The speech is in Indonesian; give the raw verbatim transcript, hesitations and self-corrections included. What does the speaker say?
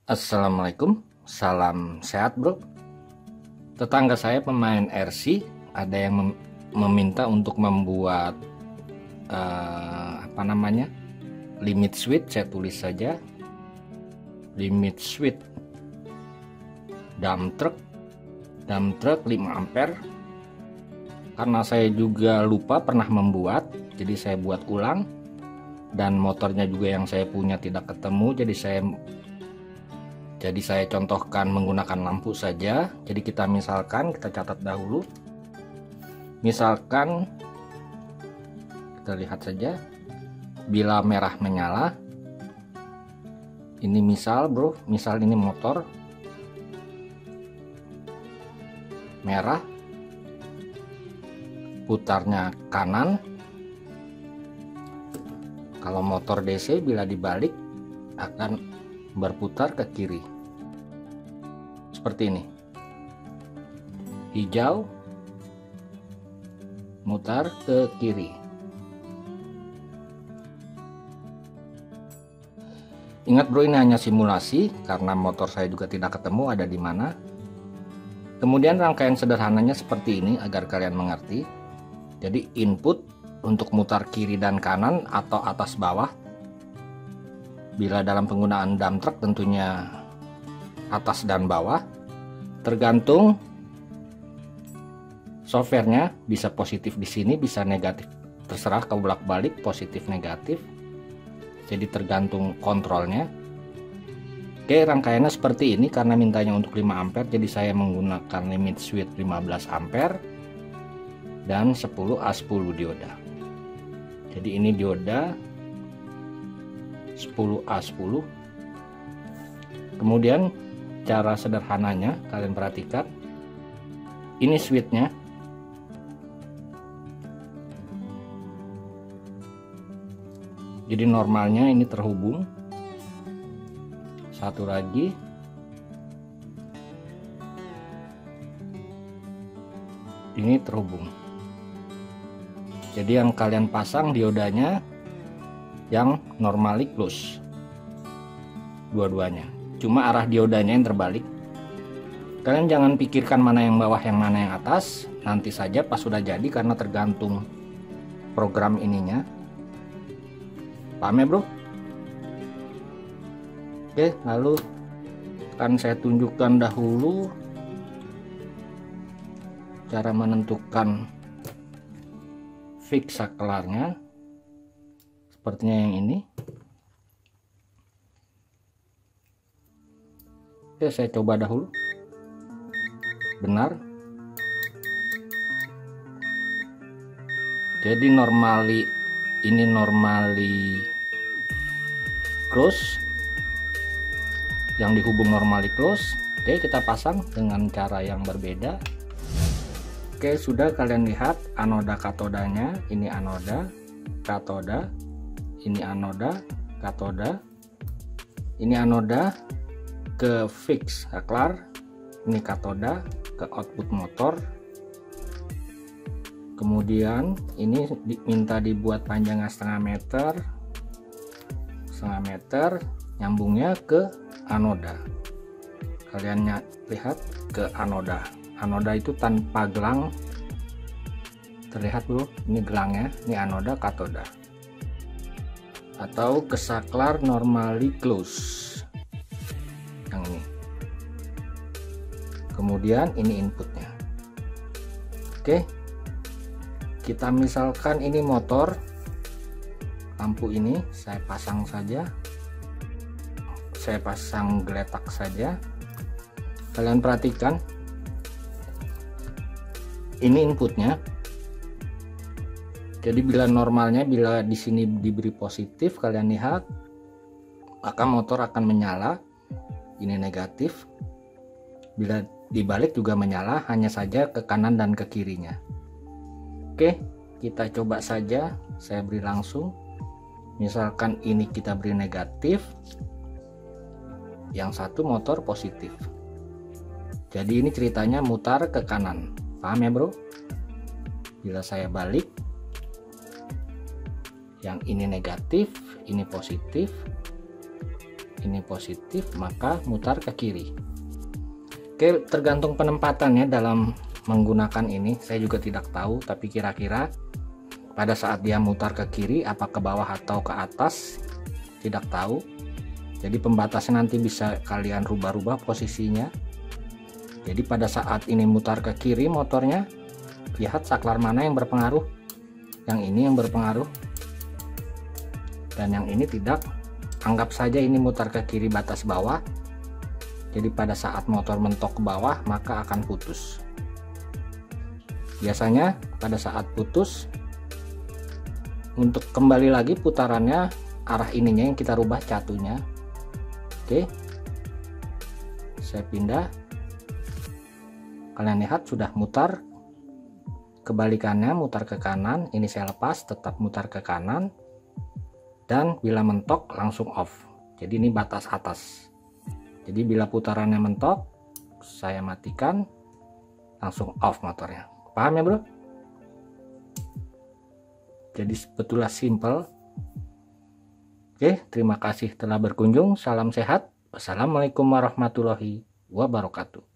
Assalamualaikum, salam sehat bro. Tetangga saya pemain R C, ada yang mem meminta untuk membuat uh, apa namanya limit switch. Saya tulis saja limit switch dump truck dump truck lima ampere. Karena saya juga lupa pernah membuat, jadi saya buat ulang, dan motornya juga yang saya punya tidak ketemu, jadi saya Jadi saya contohkan menggunakan lampu saja. Jadi kita misalkan, kita catat dahulu. Misalkan, kita lihat saja. Bila merah menyala. Ini misal bro, misal ini motor. Merah. Putarnya kanan. Kalau motor D C bila dibalik akan berputar ke kiri. Seperti ini, hijau mutar ke kiri. Ingat bro, ini hanya simulasi karena motor saya juga tidak ketemu ada di mana. Kemudian rangkaian sederhananya seperti ini agar kalian mengerti. Jadi input untuk mutar kiri dan kanan atau atas bawah. Bila dalam penggunaan dump truck tentunya atas dan bawah, tergantung softwarenya, bisa positif di sini, bisa negatif, terserah kau bolak-balik positif negatif, jadi tergantung kontrolnya. Oke, rangkaiannya seperti ini karena mintanya untuk lima ampere, jadi saya menggunakan limit switch lima belas ampere dan sepuluh A sepuluh dioda. Jadi ini dioda sepuluh A sepuluh. Kemudian cara sederhananya kalian perhatikan, ini switchnya. Jadi normalnya ini terhubung, satu lagi, ini terhubung. Jadi yang kalian pasang diodanya yang normally close, dua-duanya, cuma arah diodanya yang terbalik. Kalian jangan pikirkan mana yang bawah yang mana yang atas, nanti saja pas sudah jadi karena tergantung program ininya. Paham ya bro? Oke, lalu akan saya tunjukkan dahulu cara menentukan fix saklarnya. Sepertinya yang ini. Oke, saya coba dahulu. Benar. Jadi normally ini normally close, yang dihubung normally close. Oke, kita pasang dengan cara yang berbeda. Oke, sudah kalian lihat anoda katodanya. Ini anoda, katoda. Ini anoda, katoda. Ini anoda ke fix saklar. Ini katoda ke output motor. Kemudian ini diminta dibuat panjangnya setengah meter, setengah meter, nyambungnya ke anoda. Kalian lihat ke anoda. Anoda itu tanpa gelang. Terlihat bro, ini gelangnya. Ini anoda, katoda. Atau ke saklar normally close, yang ini. Kemudian ini inputnya. Oke, kita misalkan ini motor, lampu ini saya pasang saja, saya pasang geletak saja. Kalian perhatikan, ini inputnya. Jadi bila normalnya, bila di sini diberi positif, kalian lihat, maka motor akan menyala. Ini negatif. Bila dibalik juga menyala, hanya saja ke kanan dan ke kirinya. Oke, kita coba saja. Saya beri langsung. Misalkan ini kita beri negatif, yang satu motor positif. Jadi ini ceritanya mutar ke kanan. Paham ya bro? Bila saya balik, yang ini negatif, ini positif, ini positif, maka mutar ke kiri. Oke, tergantung penempatannya dalam menggunakan ini, saya juga tidak tahu, tapi kira-kira pada saat dia mutar ke kiri apa ke bawah atau ke atas, tidak tahu. Jadi pembatasnya nanti bisa kalian rubah-rubah posisinya. Jadi pada saat ini mutar ke kiri motornya, lihat saklar mana yang berpengaruh. Yang ini yang berpengaruh dan yang ini tidak. Anggap saja ini mutar ke kiri batas bawah. Jadi pada saat motor mentok ke bawah maka akan putus. Biasanya pada saat putus, untuk kembali lagi putarannya arah ininya yang kita rubah catunya. Oke, saya pindah. Kalian lihat sudah mutar. Kebalikannya mutar ke kanan, ini saya lepas, tetap mutar ke kanan, dan bila mentok langsung off. Jadi ini batas atas. Jadi bila putarannya mentok, saya matikan, langsung off motornya. Paham ya bro? Jadi sebetulnya simple. Oke, terima kasih telah berkunjung. Salam sehat. Wassalamualaikum warahmatullahi wabarakatuh.